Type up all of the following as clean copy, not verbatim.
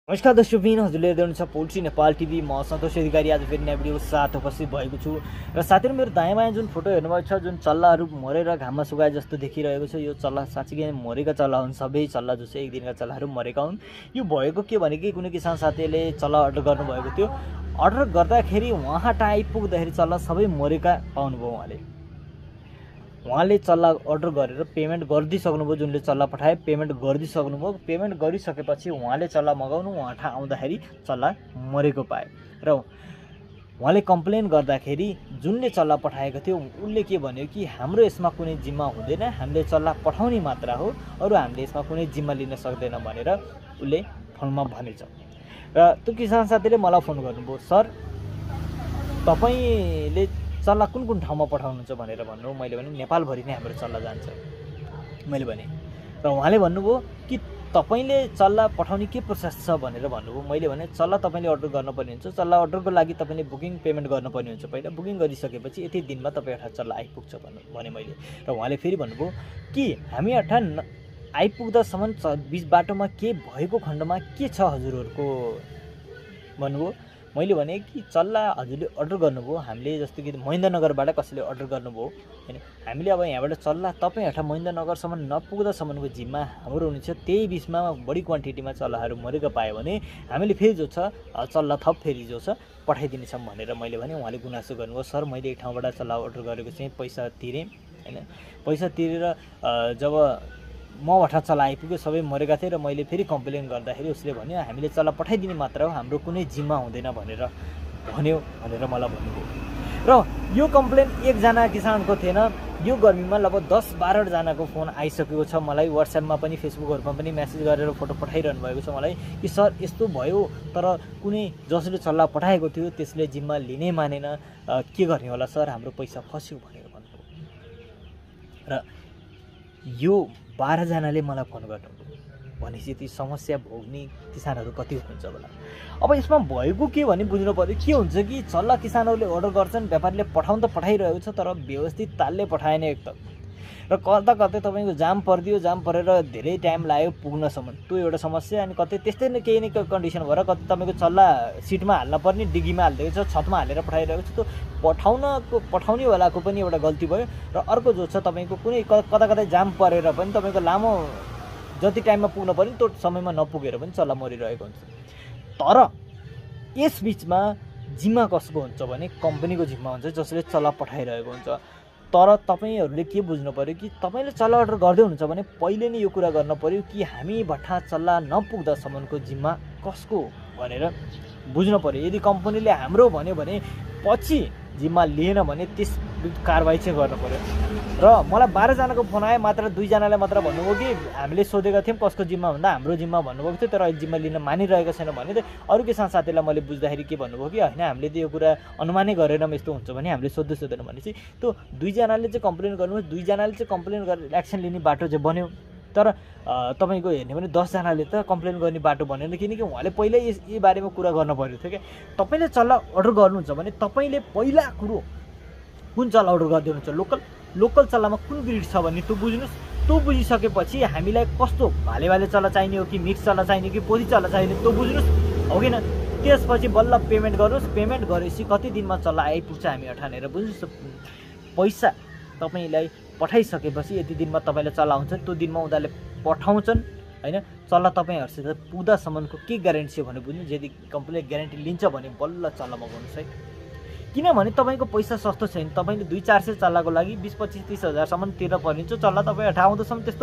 नमस्कार दर्शकबिन, हजुरले हेर्दै हुनुहुन्छ पोल्ट्री नेपाल टिभी। म सन्तोष अधिकारी आज फेरि नयाँ भिडियो साथ उपस्थित भएको छु। र साथीहरु, मेरो दायाँ बायाँ जुन फोटो हेर्नुभएको छ, जुन चल्लाहरू मरेर घाममा सुकाए जस्तो देखिरहेको छ, यो चल्ला साँच्चै मरेका चल्ला हुन्। सबै चल्ला जो चाहिँ एक दिनका चल्लाहरू मरेका हुन्। यो भएको के भने कि कुनै किसान साथीले चल्ला अर्डर गर्नुभएको थियो। अर्डर गर्दाखेरि उहाँ आइपुग्दाखेरि चल्ला सबै मरेका पाउनुभयो। उहाँले चल्ला अर्डर गरेर पेमेन्ट गरिदिइसक्नुभयो। जुनले चल्ला पठाए पेमेन्ट गरिदिइसक्नुभयो। पेमेन्ट गरिसकेपछि उहाँले चल्ला मगाउनु, उहाँ आउँदाखेरि चल्ला मरेको पाए। र उहाँले कम्प्लेन गर्दाखेरि जुनले चल्ला पठाएको थियो उनले के भन्यो कि हाम्रो यसमा कुनै जिम्मा हुँदैन, हामीले चल्ला पठाउने मात्र हो, अरू हामीले यसमा कुनै जिम्मा लिन सक्दैन भनेर उसले फोनमा भनेछ। र त्यो किसान साथीले मलाई फोन गर्नुभयो, सर तपाईले चल्ला कुन कुन ठाउँमा पठाउनुहुन्छ भनेर भन्नु। मैले भने नेपालभरि नै हाम्रो चल्ला जान्छ मैले भने। र उहाँले भन्नुभयो कि तपाईले चल्ला पठाउने के प्रोसेस छ भनेर भन्नुभयो। मैले भने चल्ला तपाईले अर्डर गर्नुपर्ने हुन्छ। चल्ला अर्डरको लागि तपाईले बुकिङ पेमेन्ट गर्नुपर्ने हुन्छ। पहिला बुकिङ गरिसकेपछि यति दिनमा तपाईहरु चल्ला आइपुग्छ भने मैले। र उहाँले फेरि भन्नुभयो कि हामी आइपुग्दासम्म बीच बाटोमा के भएको खण्डमा के छ हजुरहरुको भन्नुभयो। मैले भने कि चल्ला हजुरले अर्डर गर्नुभयो, हामीले जस्तो कि महेन्द्रनगरबाट कसैले अर्डर गर्नुभयो हैन, हामीले अब यहाँबाट चल्ला तपाईहरु महेन्द्रनगरसम्म नपुग्दासम्मको जिम्मा हाम्रो हुनेछ। त्यही बीचमा बढी क्वान्टिटीमा चल्लाहरू मरेको पायो भने हामीले फेरि जो छ चल्ला थप फेरि जो छ पठाइदिनेछौँ भनेर मैले भने। उहाँले गुनासो गर्नुभयो, सर मैले एक ठाउँबाट चल्ला अर्डर गरेको चाहिँ पैसा तिरेँ हैन, पैसा तिरेर जब मबाट चल्ला आइपुग्यो सबै मरेका थिए र मैले फेरि कम्प्लेन गर्दाखेरि उसले भन्यो हामीले चल्ला पठाइदिने मात्र हो, हाम्रो कुनै जिम्मा हुँदैन भनेर भन्यो भनेर मलाई भन्नुभयो। र यो कम्प्लेन एकजना किसानको थिएन, यो गर्मीमा लगभग 10-12 जनाको फोन आइसकेको छ मलाई। व्हाट्सएपमा पनि फेसबुकहरुमा पनि मेसेज गरेर फोटो पठाइरहनु भएको छ मलाई कि सर यस्तो भयो, तर कुनै जसले चल्ला पठाएको थियो त्यसले जिम्मा लिनै मानेन, के गर्ने होला सर, हाम्रो पैसा फस्यो भनेर भन्नुभयो। र यो 12 जनाले मलाई फोन गर्नुभयो भनेपछि ती समस्या भोग्ने किसानहरू कति हुनुहुन्छ होला। अब यसमा भएको के भने बुझ्नु पर्यो, के हुन्छ कि चल्ला किसानहरूले अर्डर गर्छन्, व्यापारीले पठाउन त पठाइरहेको छ, तर व्यवस्थित तालले पठाएन एक त। र कता कतै तपाईको जाम पर्दियो, जाम परेर धेरै टाइम लाग्यो पुग्नसम्म, त्यो एउटा समस्या। अनि कतै त्यस्तै नै केही न केही कन्डिसन भएर कतै तपाईको चल्ला सिटमा हाल्न पर्ने डिगीमा हाल्दिएको छ, छतमा हालेर पठाइरहेको छ, त्यो पठाउनेवालाको पनि एउटा गल्ती भयो। र अर्को जो छ तपाईको कुनै कता कतै जाम परेर पनि तपाईको लामो जति टाइममा पुग्न पर्ने त्यो समयमा नपुगेर पनि चल्ला मरिरहेको हुन्छ। तर यस बीचमा जिम्मा कसको हुन्छ भने कम्पनीको जिम्मा हुन्छ, जसले चल्ला पठाइरहेको हुन्छ। तर तपाईहरुले के बुझ्नु पर्यो कि तपाईले चल्ला अर्डर गर्दै हुनुहुन्छ भने पहिले नै यो कुरा गर्न पर्यो कि हामी भट्टा चल्ला नपुग्दासम्मको जिम्मा कसको भनेर बुझ्नु पर्यो। यदि कम्पनीले हाम्रो भन्यो भने पछि जिम्मा लिएन भने त्यस कारबाही चाहिँ गर्नु पर्यो। र मलाई 12 जनाको फोन आयो, मात्र 2 जनाले मात्र भन्नुभयो कि हामीले सोधेका थियौँ कसको जिम्मा भन्दा हाम्रो जिम्मा भन्नुभएको थियो, तर अहिले जिम्मा लिन मानिरहेको छैन भने। त अरू किसान साथीलाई मैले बुझ्दाखेरि के भन्नुभयो कि हैन हामीले त यो कुरा अनुमानै गरेर यस्तो हुन्छ भने हामीले सोध्दैन भनेपछि त्यो 2 जनाले चाहिँ कम्प्लेन गर्नुभयो। 2 जनाले चाहिँ कम्प्लेन गरेर एक्सन लिने बाटो चाहिँ बन्यो। तर तपाईको हेर्ने भने 10 जनाले त कम्प्लेन गर्ने बाटो बनेन, किनकि उहाँले पहिल्यै यस बारेमा कुरा गर्न पर्यो थियो। के तपाईले चल्ला अर्डर गर्नुहुन्छ भने तपाईले पहिला कुरो कुन चल्ला अर्डर गर्दै हुनुहुन्छ, लोकल चल्लामा कुन ब्रिड छ भन्ने त्यो बुझ्नुस्। त्यो बुझिसकेपछि हामीलाई कस्तो भाले चल्ला चाहिने हो कि मिक्स चल्ला चाहिने कि पोथी चल्ला चाहिने त्यो बुझ्नुस्, हो किन। त्यसपछि बल्ल पेमेन्ट गर्नुस्। पेमेन्ट गरेपछि कति दिनमा चल्ला आइपुग्छ हामी ठानेर बुझ्नुस्। पैसा तपाईलाई पठाइसकेपछि यति दिनमा तपाईलाई चल्ला हुन्छ, त्यो दिनमा उनीहरूले पठाउँछन् हैन। चल्ला तपाईहरुसित पुग्दासम्मको के ग्यारेन्टी हो भने बुझ्नु। यदि कम्पनीले ग्यारेन्टी लिन्छ भने बल्ल चल्ला मगाउनुस् है, किनभने तपाईको पैसा सस्तो छैन। तपाईले 200-400 चल्लाको लागि 20-25-30 हजारसम्म तिर्न पर्ने हुन्छ। चल्ला तपाईँ आउँदासम्म त्यस्तो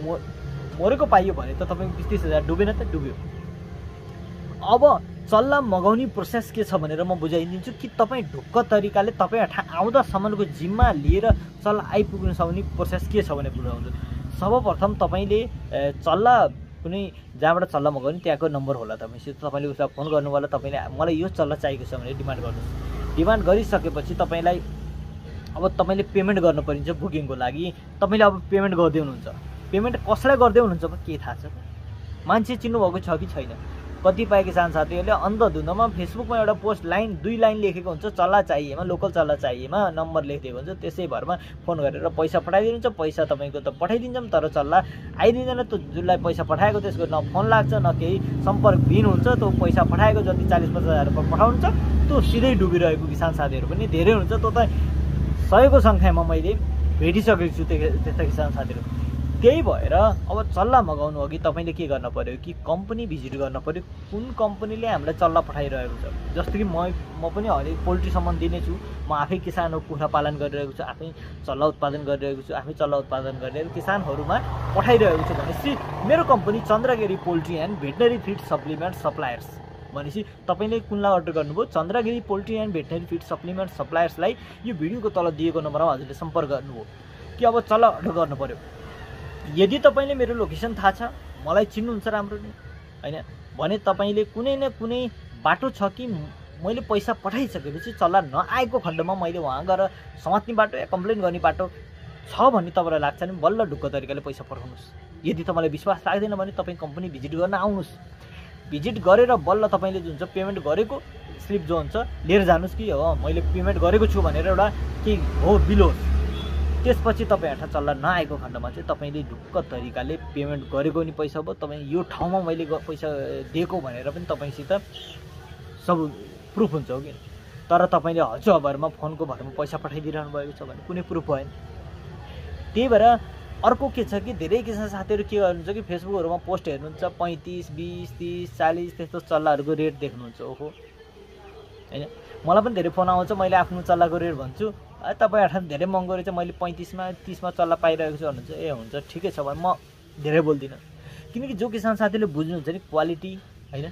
मरेको पाइयो भने त तपाईको 20-30 हजार डुबेन त डुब्यो। अब चल्ला मगाउने प्रोसेस के छ भनेर म बुझाइदिन्छु कि तपाईँ ढुक्क तरिकाले तपाईँ आउँदासम्मको जिम्मा लिएर चल्ला आइपुग्न सक्ने प्रोसेस के छ भने बुझाउँछु। सर्वप्रथम तपाईले चल्ला कुनै जहाँबाट चल्ला मगाउने त्यहाँको नम्बर होला तपाईसित, तपाईले उसलाई फोन गर्नु होला, तपाईले मलाई यो चल्ला चाहिएको छ भनेर डिमान्ड गर्नुहोस्। डिमान्ड गरिसकेपछि तपाईलाई अब तपाईले पेमेन्ट गर्नु परिन्छ बुकिङको लागि। तपाईले अब पेमेन्ट गर्दै हुनुहुन्छ। पेमेन्ट कसलाई गर्दै हुनुहुन्छ के थाहा छ? मान्छे चिन्नु भएको छ कि छैन? कतिपय किसान साथीहरूले अन्धधुन्धमा फेसबुकमा एउटा पोस्ट लाइन 2 लाइन लेखेको हुन्छ, चल्ला चाहिएमा, लोकल चल्ला चाहिएमा नम्बर लेखिदिएको हुन्छ, त्यसै भरमा फोन गरेर पैसा पठाइदिनुहुन्छ। पैसा तपाईँको त पठाइदिन्छौँ, तर चल्ला आइदिँदैन। त्यो जसलाई पैसा पठाएको त्यसको न फोन लाग्छ न केही सम्पर्कविहीन हुन्छ। त्यो पैसा पठाएको जति 40-50 हजार रुपियाँ पठाउनुहुन्छ त्यो सिधै डुबिरहेको किसान साथीहरू पनि धेरै हुन्छ। त्यो त 100को सङ्ख्यामा मैले भेटिसकेको छु त्यस्ता किसान साथीहरू। त्यही भएर अब चल्ला मगाउनु अघि तपाईँले के गर्न पर्यो कि कम्पनी भिजिट गर्न पर्यो, कुन कम्पनीले हामीलाई चल्ला पठाइरहेको छ। जस्तो कि म पनि अहिले पोल्ट्री सम्बन्ध दिनेछु, म आफै किसान हो, कुखुरा पालन गरिरहेको छु, आफै चल्ला उत्पादन गरिरहेको छु, आफै चल्ला उत्पादन गरेर किसानहरूमा पठाइरहेको छु भनेपछि मेरो company Chandragiri poultry and veterinary feed supplement suppliers भनेपछि तपाईँले कुनलाई अर्डर गर्नुभयो? Chandragiri poultry and veterinary feed supplement सप्लायर्सलाई यो भिडियोको तल दिएको नम्बरमा हजुरले सम्पर्क गर्नुभयो कि अब चल्ला अर्डर गर्नु पर्यो। यदि तपाईँले मेरो लोकेसन थाहा छ, मलाई चिन्नुहुन्छ राम्रो नै होइन भने तपाईँले कुनै न कुनै बाटो छ कि मैले पैसा पठाइसकेपछि चल्ला नआएको खण्डमा मैले वहाँ गएर समात्ने बाटो या कम्प्लेन गर्ने बाटो छ भन्ने तपाईँलाई लाग्छ भने बल्ल ढुक्क तरिकाले पैसा पठाउनुहोस्। यदि तपाईँलाई विश्वास लाग्दैन भने तपाईँ कम्पनी भिजिट गर्न आउनुहोस्। भिजिट गरेर बल्ल तपाईँले जुन चाहिँ पेमेन्ट गरेको स्लिप जो हुन्छ लिएर जानुहोस् कि हो मैले पेमेन्ट गरेको छु भनेर एउटा केही हो बिल होस्। त्यसपछि तपाईँहरूलाई चल्ला नआएको खण्डमा चाहिँ तपाईँले ढुक्क तरिकाले पेमेन्ट गरेको नि पैसा भयो, तपाईँ यो ठाउँमा मैले पैसा दिएको भनेर पनि तपाईँसित सब प्रुफ हुन्छ हो कि। तर तपाईँले हजारभरमा फोनको भरमा पैसा पठाइदिइरहनु भएको छ भने कुनै प्रुफ भएन। त्यही भएर अर्को के छ कि धेरै किसान साथीहरू के गर्नुहुन्छ कि फेसबुकहरूमा पोस्ट हेर्नुहुन्छ 35, 20, 30, 40 त्यस्तो चल्लाहरूको रेट देख्नुहुन्छ। ओहो होइन, मलाई पनि धेरै फोन आउँछ, मैले आफ्नो चल्लाको रेट भन्छु, तपाईँहरूलाई धेरै महँगो रहेछ, मैले 35मा 30मा चल्ला पाइरहेको छु भन्नुहुन्छ। ए हुन्छ ठिकै छ भने म धेरै बोल्दिनँ। किनकि जो किसान साथीले बुझ्नुहुन्छ नि क्वालिटी होइन,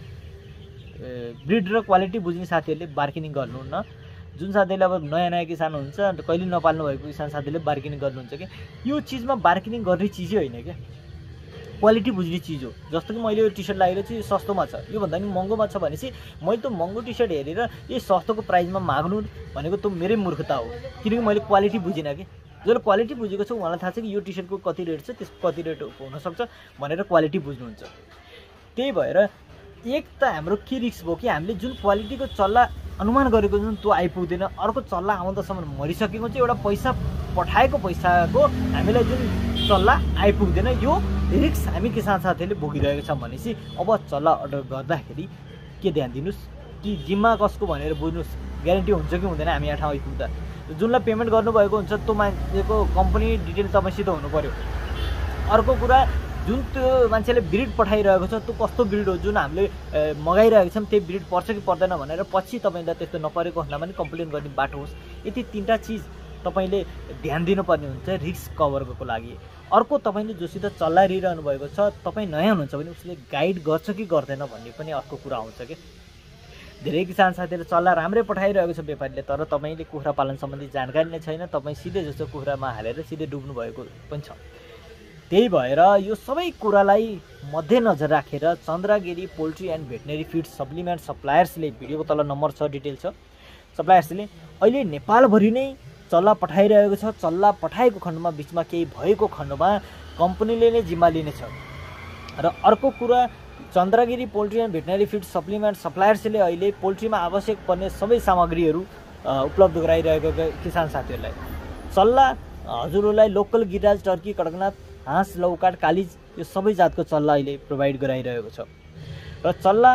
ब्रिड र क्वालिटी बुझ्ने साथीहरूले बार्गेनिङ गर्नुहुन्न। जुन साथीले अब नयाँ किसान हुन्छ, कहिले नपाल्नु भएको किसान साथीले बार्गेनिङ गर्नुहुन्छ कि यो चिजमा बार्गेनिङ गर्ने चिजै होइन क्या, क्वालिटी बुझ्ने चिज हो। जस्तो कि मैले यो टी सर्ट लागेर चाहिँ सस्तोमा छ, योभन्दा पनि महँगोमा छ भनेपछि मैले त महँगो टी सर्ट हेरेर यही सस्तोको प्राइसमा माग्नु भनेको त मेरै मूर्खता हो। किनकि मैले क्वालिटी बुझिनँ कि जसले क्वालिटी बुझेको छ उहाँलाई थाहा छ कि यो टी सर्टको कति रेट छ, त्यसको कति रेट हुनसक्छ भनेर क्वालिटी बुझ्नुहुन्छ। त्यही भएर एक त हाम्रो के रिस्क भयो कि हामीले जुन क्वालिटीको चल्ला अनुमान गरेको जुन त्यो आइपुग्दैन, अर्को चल्ला आउँदासम्म मरिसकेको चाहिँ एउटा पैसा पठाएको पैसाको हामीलाई जुन चल्ला आइपुग्दैन, यो रिस्क हामी किसान साथीहरूले भोगिरहेको छ भनेपछि अब चल्ला अर्डर गर्दाखेरि के ध्यान दिनुहोस् कि जिम्मा कसको भनेर बुझ्नुहोस्, ग्यारेन्टी हुन्छ कि हुँदैन हामी यहाँ ठाउँ आइपुग्दा। जुनलाई पेमेन्ट गर्नुभएको हुन्छ त्यो मान्छेको कम्पनी डिटेल तपाईँसित हुनु पऱ्यो। अर्को कुरा जुन त्यो मान्छेले ब्रिड पठाइरहेको छ त्यो कस्तो ब्रिड हो, जुन हामीले मगाइरहेको छौँ त्यही ब्रिड पर्छ कि पर्दैन भनेर पछि तपाईँलाई त्यस्तो नपरेको खण्डमा पनि कम्प्लेन गर्ने बाटो होस्। यति 3टा चिज तपाईँले ध्यान दिनुपर्ने हुन्छ रिस्क कभरको लागि। अर्को तपाईँले जोसित चल्ला लिइरहनु भएको छ, तपाईँ नयाँ हुनुहुन्छ भने उसले गाइड गर्छ कि गर्दैन भन्ने पनि अर्को कुरा आउँछ कि। धेरै किसान साथीहरूले चल्ला राम्रै पठाइरहेको छ व्यापारीले, तर तपाईँले कुखुरा पालन सम्बन्धी जानकारी नै छैन, तपाईँ सिधै जस्तो कुखुरामा हालेर सिधै डुब्नु भएको पनि छ। त्यही भएर यो सबै कुरालाई मध्यनजर राखेर Chandragiri poultry and veterinary feed supplement सप्लायर्सले भिडियोको तल नम्बर छ, डिटेल छ, सप्लायर्सले अहिले नेपालभरि नै चल्ला पठाइरहेको छ। चल्ला पठाएको खण्डमा बिचमा केही भएको खण्डमा कम्पनीले नै जिम्मा लिनेछ। र अर्को कुरा Chandragiri poultry and veterinary feed supplement सप्लायर्सले अहिले पोल्ट्रीमा आवश्यक पर्ने सबै सामग्रीहरू उपलब्ध गराइरहेको किसान साथीहरूलाई। चल्ला हजुरहरूलाई लोकल गिराज, टर्की, कडकनाथ, हाँस, लौकाट, कालिज यो सबै जातको चल्ला अहिले प्रोभाइड गराइरहेको छ। र चल्ला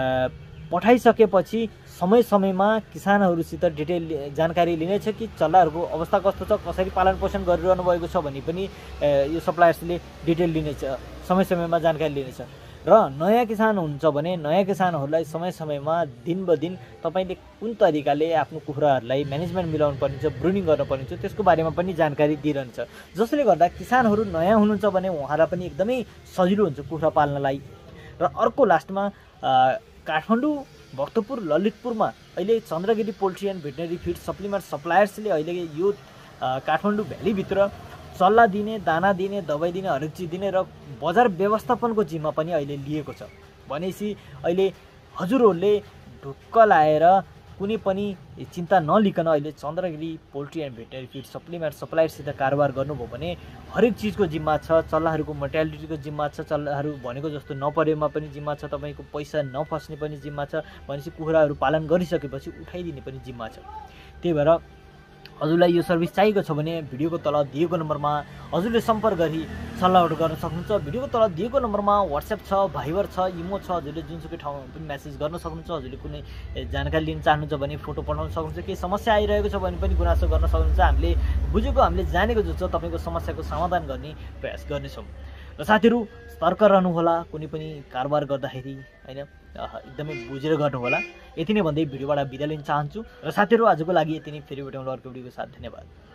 पठाइसकेपछि समय समयमा किसानहरूसित डिटेल जानकारी लिनेछ कि चल्लाहरूको अवस्था कस्तो छ, कसरी पालन पोषण गरिरहनु भएको छ भन्ने पनि यो सप्लायर्सले डिटेल लिनेछ, समय समयमा जानकारी लिनेछ। र नयाँ किसान हुनुहुन्छ भने नयाँ किसानहरूलाई समय समयमा दिन ब दिन तपाईँले कुन तरिकाले आफ्नो कुखुराहरूलाई म्यानेजमेन्ट मिलाउनु पर्ने छ, ब्रुनिङ गर्नुपर्ने छ, त्यसको बारेमा पनि जानकारी दिइरहन्छ। जसले गर्दा किसानहरू नयाँ हुनुहुन्छ भने उहाँलाई पनि एकदमै सजिलो हुन्छ कुखुरा पाल्नलाई। र अर्को लास्टमा काठमाडौँ, भक्तपुर, ललितपुरमा अहिले Chandragiri poultry and veterinary feed supplement सप्लायर्सले अहिले यो काठमाडौँ भ्यालीभित्र चल्ला दिने, दाना दिने, दबाई दिने, हरेक चिज दिने र बजार व्यवस्थापनको जिम्मा पनि अहिले लिएको छ। भनेपछि अहिले हजुरहरूले ढुक्क लाएर कुनै पनि चिन्ता नलिकन अहिले Chandragiri poultry and veterinary feed supplement सप्लायरसित कारोबार गर्नुभयो भने हरेक चिजको जिम्मा छ। चल्लाहरूको मोर्टालिटीको जिम्मा छ, चल्लाहरू भनेको जस्तो नपरेमा पनि जिम्मा छ, तपाईँको पैसा नफस्ने पनि जिम्मा छ, भनेपछि कुखुराहरू पालन गरिसकेपछि उठाइदिने पनि जिम्मा छ। त्यही भएर हजुरलाई यो सर्भिस चाहिएको छ भने भिडियोको तल दिएको नम्बरमा हजुरले सम्पर्क गरी सल्लाह गर्न सक्नुहुन्छ। भिडियोको तल दिएको नम्बरमा WhatsApp छ, भाइबर छ, इमो छ, हजुरले जुनसुकै ठाउँमा पनि मेसेज गर्न सक्नुहुन्छ। हजुरले कुनै जानकारी लिन चाहनुहुन्छ भने फोटो पठाउन सक्नुहुन्छ। केही समस्या आइरहेको छ भने पनि गुनासो गर्न सक्नुहुन्छ। हामीले बुझेको, हामीले जानेको जो छ तपाईँको समस्याको समाधान गर्ने प्रयास गर्नेछौँ। र साथीहरू सतर्क रहनुहोला, कुनै पनि कारोबार गर्दाखेरि होइन, एकदमै बुझेर गर्नुहोला। यति नै भन्दै भिडियोबाट बिदा लिन चाहन्छु। र साथीहरू आजको लागि यति नै, फेरि भेटौँला अर्को भिडियोको साथ। धन्यवाद।